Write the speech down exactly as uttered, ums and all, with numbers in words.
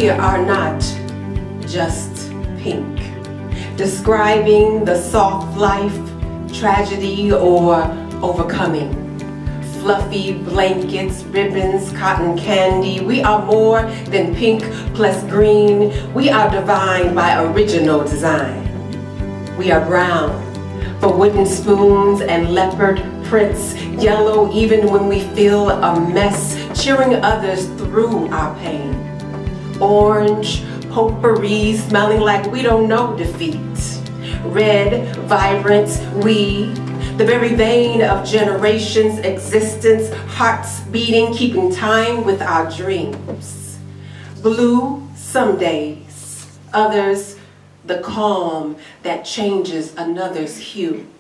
We are not just pink, describing the soft life, tragedy, or overcoming. Fluffy blankets, ribbons, cotton candy. We are more than pink plus green. We are divine by original design. We are brown for wooden spoons and leopard prints, yellow even when we feel a mess, cheering others through our pain. Orange, potpourri, smelling like we don't know defeat. Red, vibrant, we, the very vein of generations' existence, hearts beating, keeping time with our dreams. Blue, some days, others, the calm that changes another's hue.